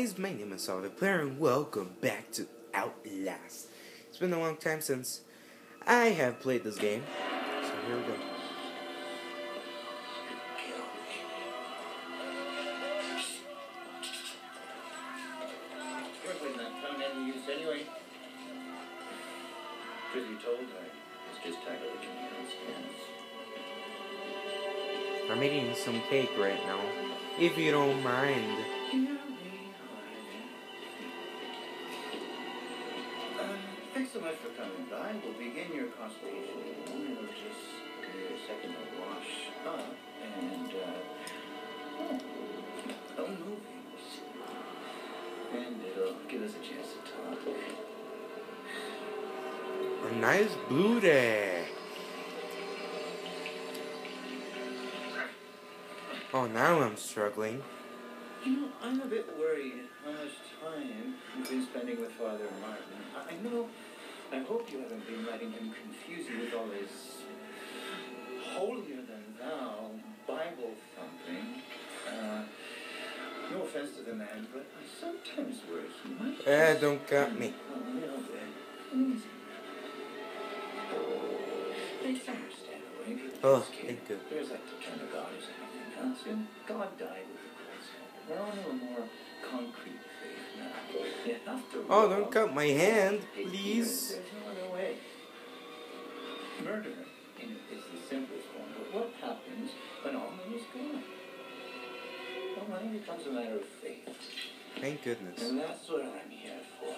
guys, my name is Solid Player and welcome back to Outlast. It's been a long time since I have played this game, so here we go. Anyway, truth be told, I was just tired of looking at those hands. I'm eating some cake right now, if you don't mind. Thanks so much for coming by. We'll begin your consultation. We'll just give you a second to wash up and, movies. And it'll give us a chance to talk. A nice booty. Oh, now I'm struggling. You know, I'm a bit worried how much time you've been spending with Father Martin. I hope you haven't been letting him confuse you with all his holier-than-thou Bible thumping. No offense to the man, but I sometimes worry he might Don't cut me. a little bit easy. It's understandable. Oh, thank you. There's like the turn of God as anything else, and God died with the cross. We're on to a more concrete faith now. Yeah, after Oh, all, don't cut my hand, please. there's no other way. Murder is the simplest one, but what happens when all money is gone? Well, money becomes a matter of faith. Thank goodness. And that's what I'm here for.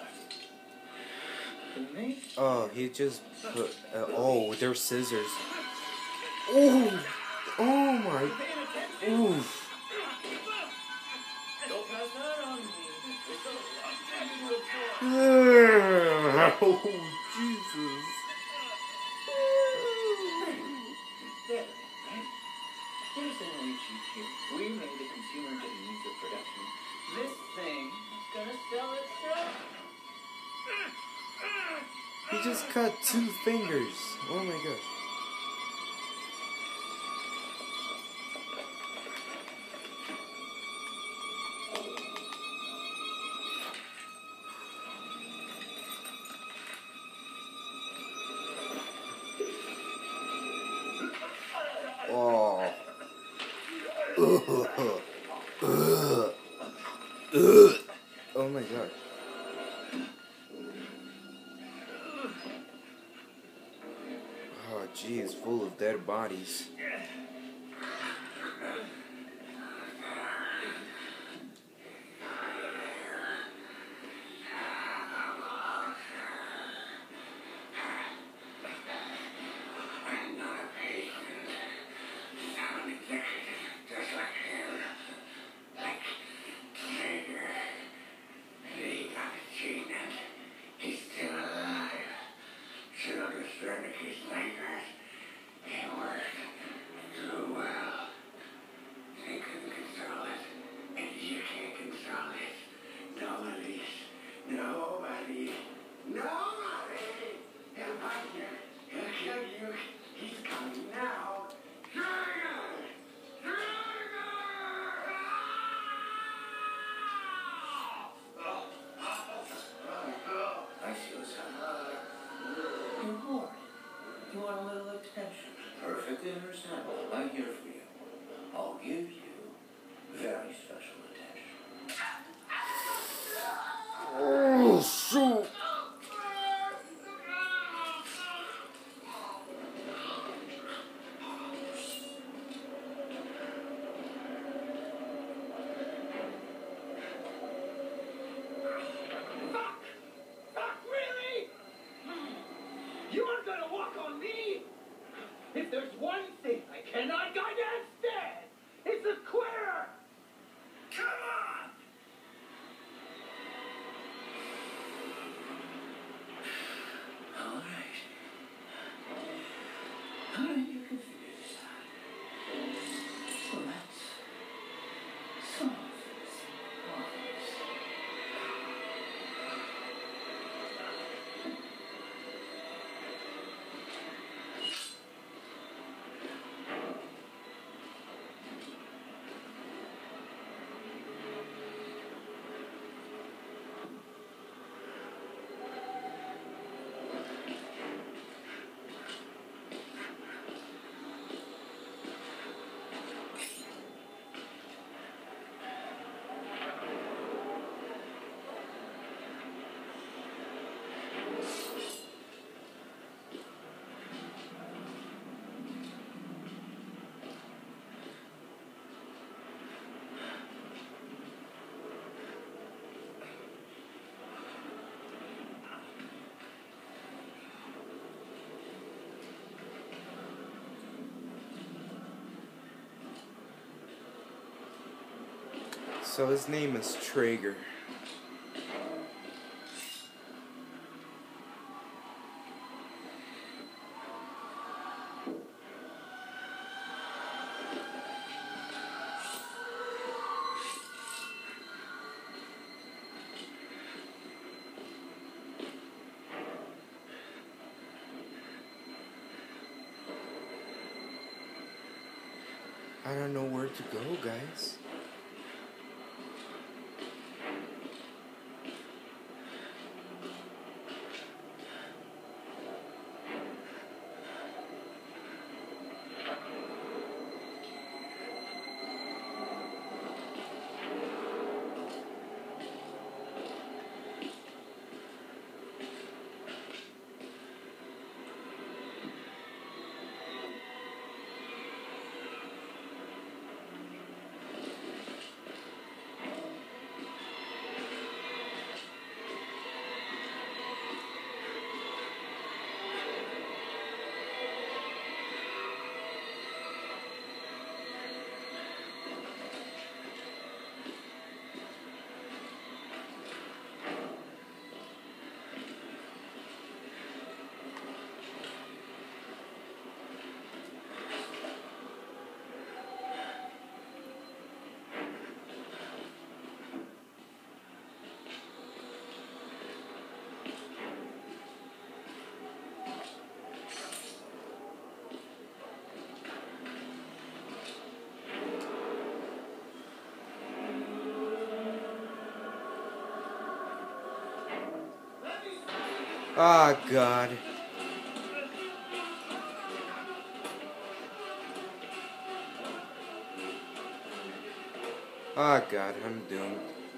Oh, he just put. Oh, they're scissors. Oh, oh my. Oof. Don't pass that on me. Oh, Jesus. Better, right? Here's the only cheat here. We made the consumer get a means of production. This thing is gonna sell itself. He just cut 2 fingers. Oh my gosh. Oh. Oh my god. Oh geez, full of dead bodies. You want a little attention? Perfectly understandable. I'm here for you. I'll give you very special attention. Oh shoot! You aren't going to walk on me! If there's one thing I cannot goddamn stand, it's a quitter! Come on! Alright. Alright, you're confused. So let's solve this obvious. So his name is Traeger. I don't know where to go, guys. Ah, God. Ah, God, I'm doomed.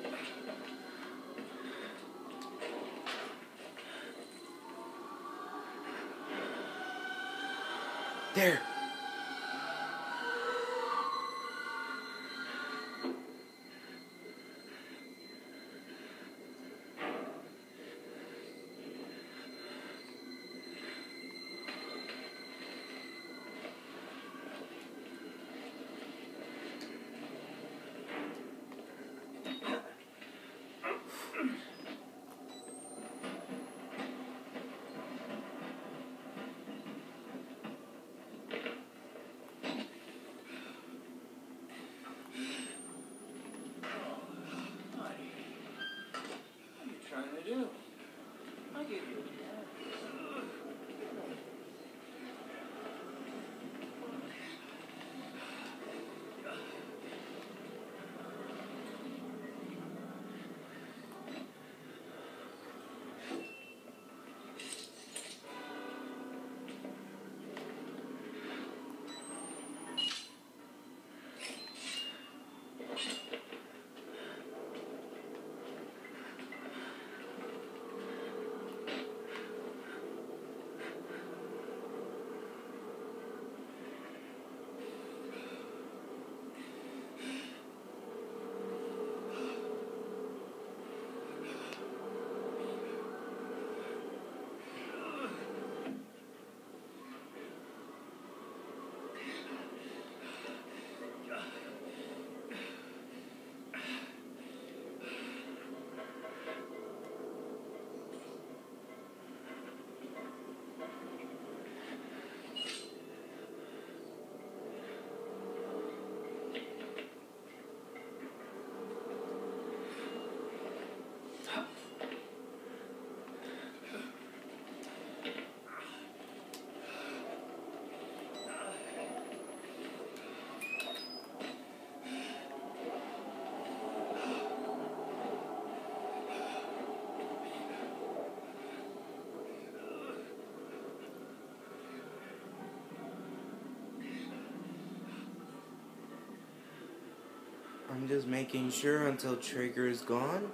There. Do. I give you a I'm just making sure until Traeger is gone.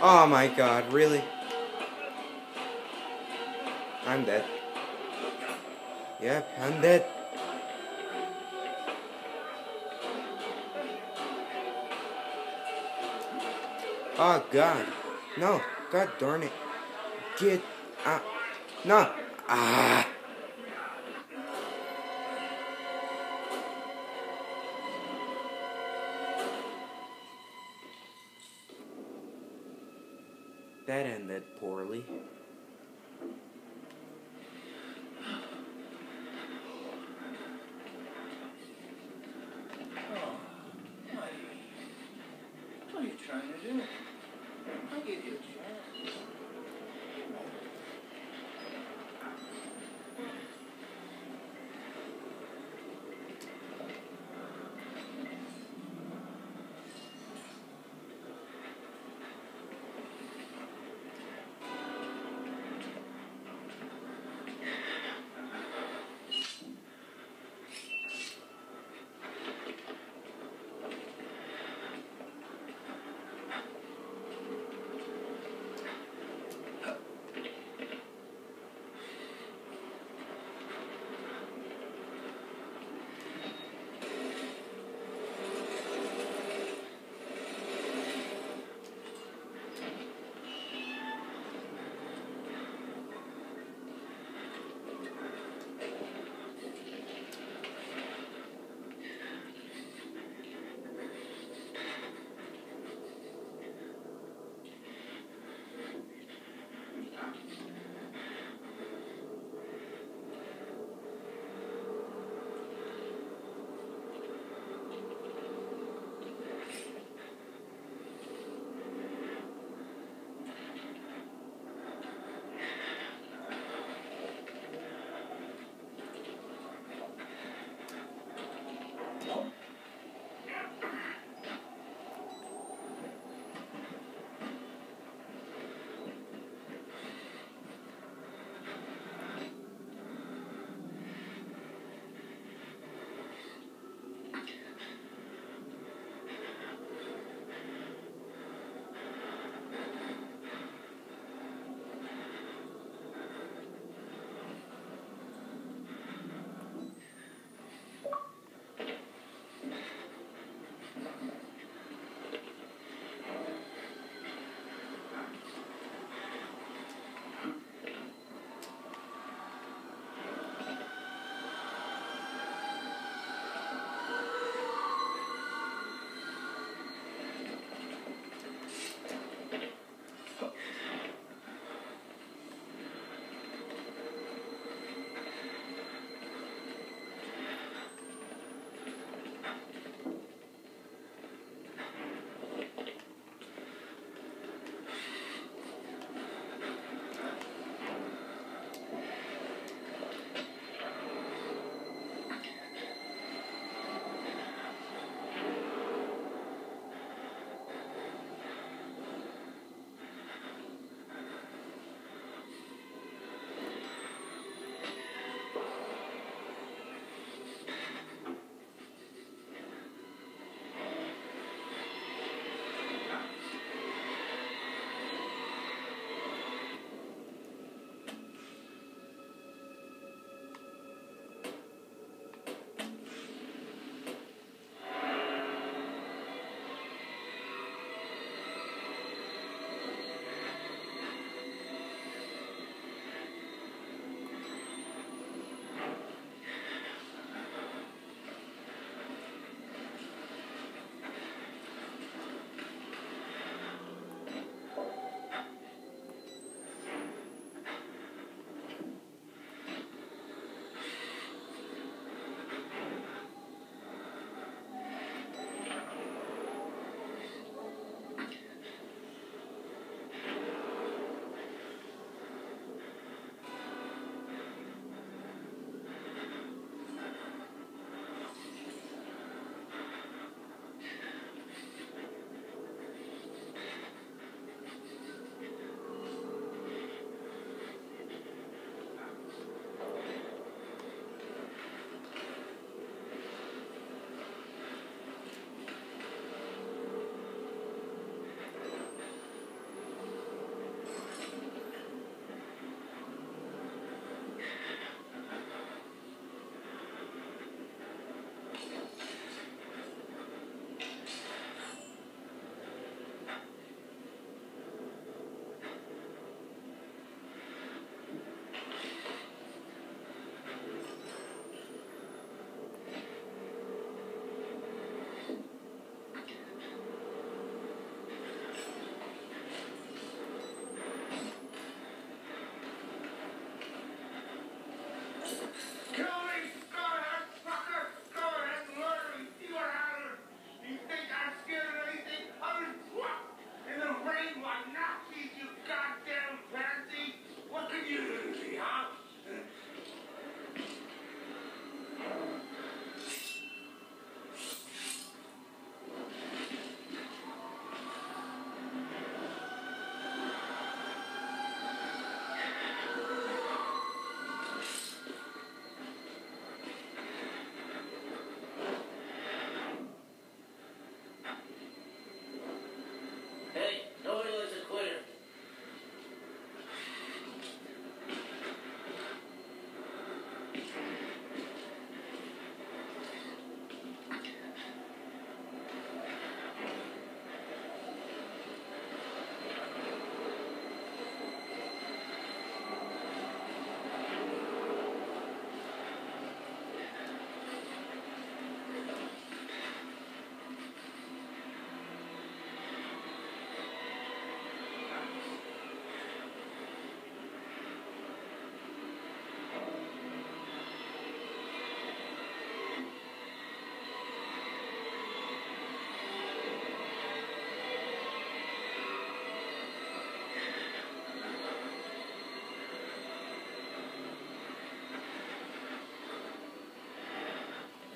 Oh my god, really? I'm dead. Yep, I'm dead. Oh god. No. God darn it. Get out. No. Ah. That ended poorly. What are you trying to do? I'll give you a chance.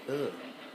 Ugh.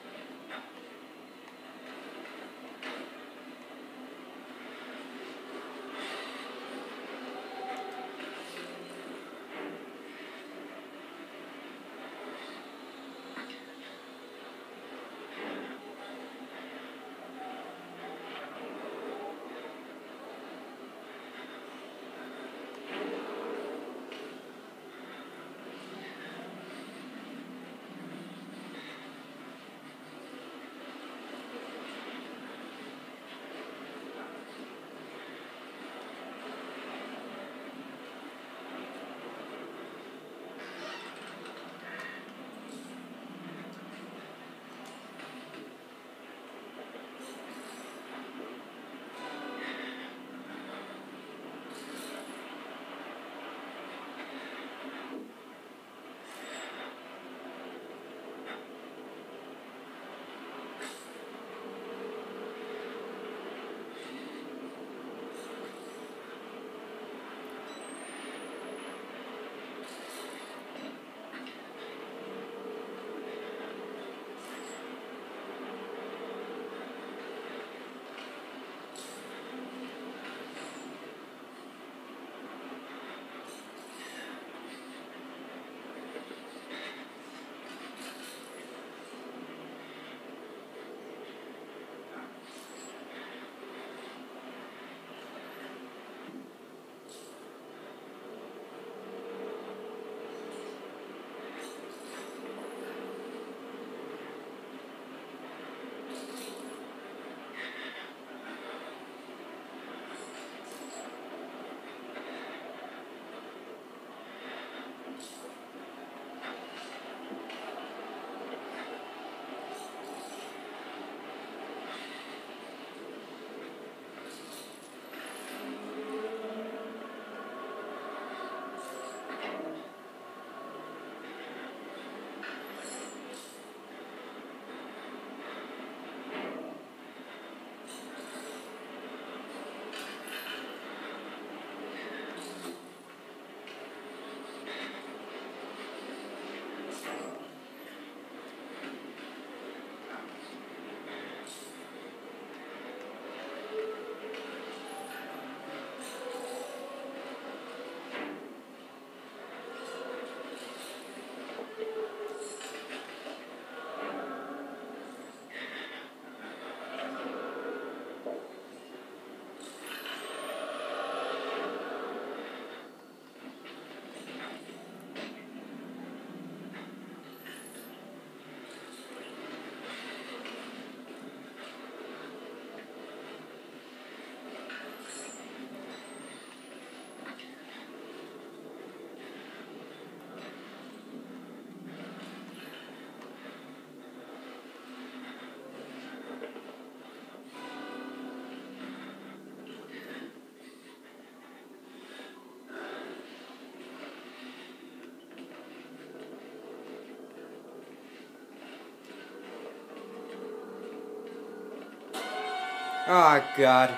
Oh, God.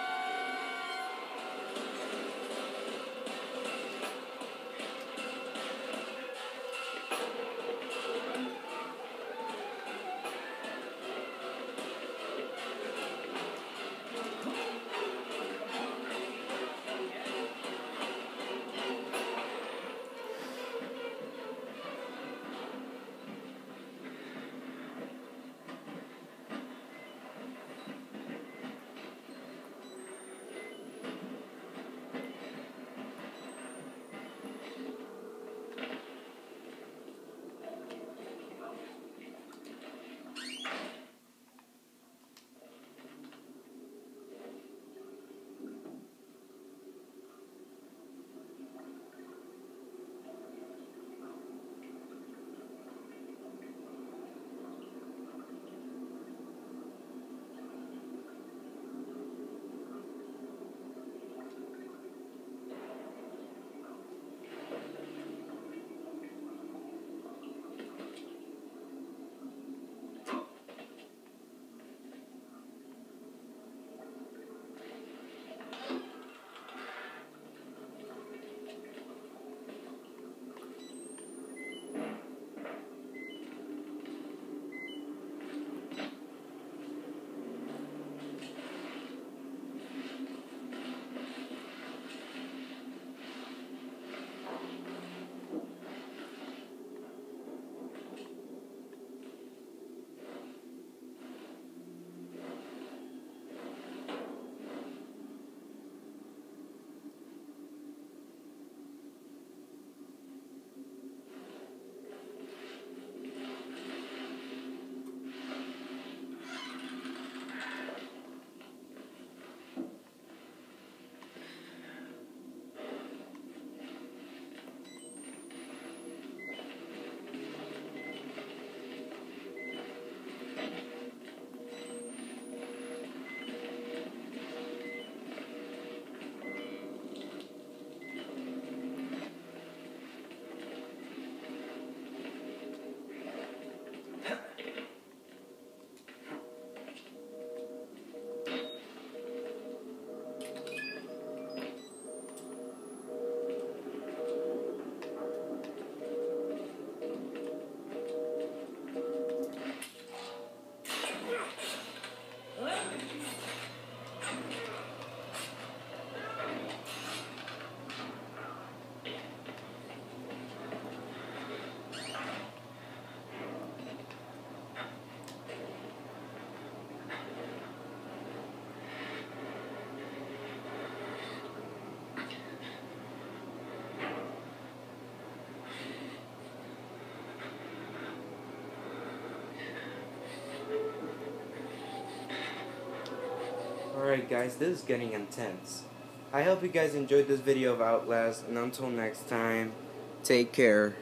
Alright guys, this is getting intense. I hope you guys enjoyed this video of Outlast, and until next time, take care.